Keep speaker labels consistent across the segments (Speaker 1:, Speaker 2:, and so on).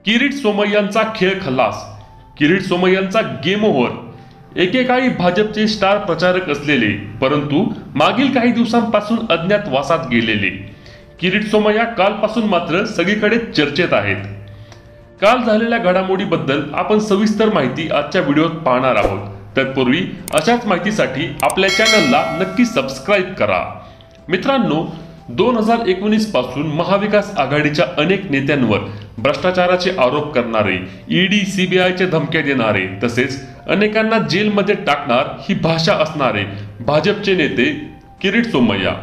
Speaker 1: किरीट सोमय्यांचा खेळ खल्लास. किरीट सोमय्यांचा गेम ओव्हर. एकेकाळी भाजपचे स्टार प्रचारक असलेले परंतु मागील काही दिवसांपासून अज्ञातवासात गेलेले किरीट सोमय्या कालपासून मात्र सगळीकडे चर्चेत आहेत. काल झालेल्या घडामोडीबद्दल आपण सविस्तर माहिती आजच्या व्हिडिओत पाहणार आहोत. तत्पूर्वी अशाच माहितीसाठी आपल्या चॅनलला नक्की सबस्क्राईब करा. मित्रांनो, 2019 पासून महाविकास आघाडीच्या अनेक नेत्यांवर भ्रष्टाचाराचे आरोप करणारे, ईडी सीबीआयचे धमक्या देणारे तसेच अनेकांना जेलमध्ये टाकणार ही भाषा असणारे भाजपचे नेते किरीट सोमय्या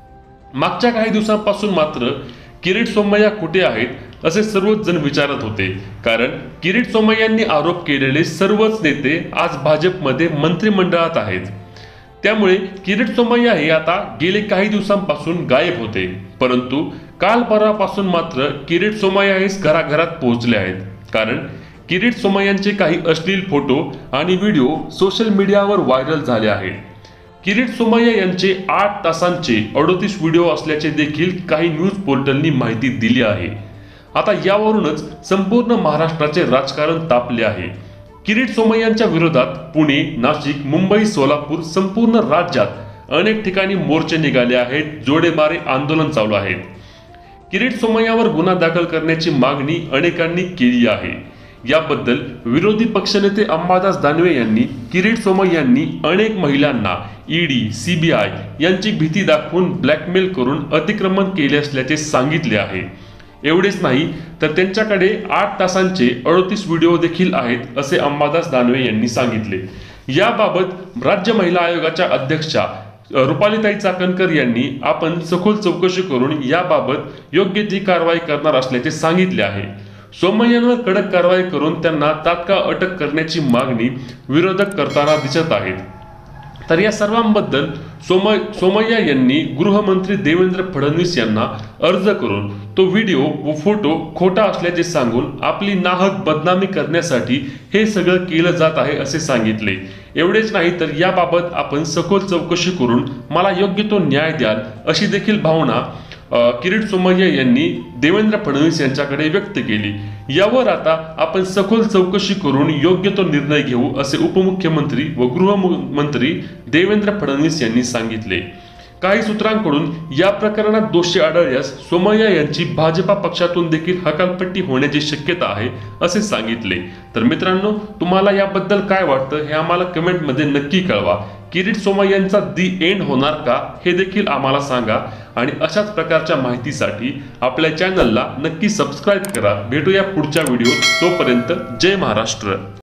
Speaker 1: मागच्या काही दिवसांपासून मात्र किरीट सोमय्या कुठे आहेत असे सर्वच जण विचारत होते. कारण किरीट सोमय्यांनी आरोप केलेले सर्वच नेते आज भाजपमध्ये मंत्रिमंडळात आहेत. त्यामुळे किरीट सोमय्या हे आता गेले काही दिवसांपासून गायब होते. परंतु काल परवापासून मात्र किरीट सोमय्या हे घराघरात पोहोचले आहेत. कारण किरीट सोमय्यांचे काही अश्लील फोटो आणि व्हिडिओ सोशल मीडियावर व्हायरल झाले आहेत. किरीट सोमय्या यांचे 8 तासांचे 38 व्हिडिओ असल्याचे देखील काही न्यूज पोर्टलनी माहिती दिली आहे. आता यावरूनच संपूर्ण महाराष्ट्राचे राजकारण तापले आहे. किरीट सोमय्यांच्या विरोधात पुणे, नाशिक, मुंबई, सोलापूर संपूर्ण राज्यात अनेक ठिकाणी मोर्चे निघाले आहेत. जोडेमारे आंदोलन चालू आहे. किरीट सोमय्यावर गुन्हा दाखल करण्याची मागणी अनेकांनी केली आहे. याबद्दल विरोधी पक्षनेते अंबादास दानवे यांनी किरीट सोमय्यांनी अनेक महिलांना ईडी, सीबीआय यांची भीती दाखवून ब्लॅकमेल करून अतिक्रमण केले असल्याचे सांगितले आहे. एवढेच नाही तर त्यांच्याकडे 8 तासांचे 38 व्हिडिओ देखील आहेत असे अंबादास दानवे यांनी सांगितले. याबाबत राज्य महिला आयोगाच्या अध्यक्षा रुपालीताई चाकणकर यांनी आपण सखोल चौकशी करून याबाबत योग्य ती कारवाई करणार असल्याचे सांगितले आहे. सोमय्यांवर कडक कारवाई करून त्यांना तात्काळ अटक करण्याची मागणी विरोधक करताना दिसत आहेत. तर या सर्वांबद्दल सोमय्या यांनी गृहमंत्री देवेंद्र फडणवीस यांना अर्ज करून तो व्हिडिओ व फोटो खोटा असल्याचे सांगून आपली नाहक बदनामी करण्यासाठी हे सगळं केलं जात आहे असे सांगितले. एवढेच नाही तर याबाबत आपण सखोल चौकशी करून मला योग्य तो न्याय द्याल अशी देखील भावना किरीट सोमय्या यांनी देवेंद्र फडणवीस यांच्याकडे व्यक्त केली. यावर आता आपण सखोल चौकशी करून योग्य तो निर्णय घेऊ असे उपमुख्यमंत्री व गृहमंत्री देवेंद्र फडणवीस यांनी सांगितले. काही सूत्रांकडून या प्रकरणात दोषी आढळल्यास सोमय्या यांची भाजपा पक्षातून देखील हकालपट्टी होण्याची शक्यता आहे असे सांगितले. तर मित्रांनो, तुम्हाला याबद्दल काय वाटतं हे आम्हाला कमेंटमध्ये नक्की कळवा. किरीट सोमय्यांचा दी एंड होणार का हे देखील आम्हाला सांगा. आणि अशाच प्रकारच्या माहितीसाठी आपल्या चॅनलला नक्की सबस्क्राईब करा. भेटूया पुढच्या व्हिडिओत. तोपर्यंत जय महाराष्ट्र.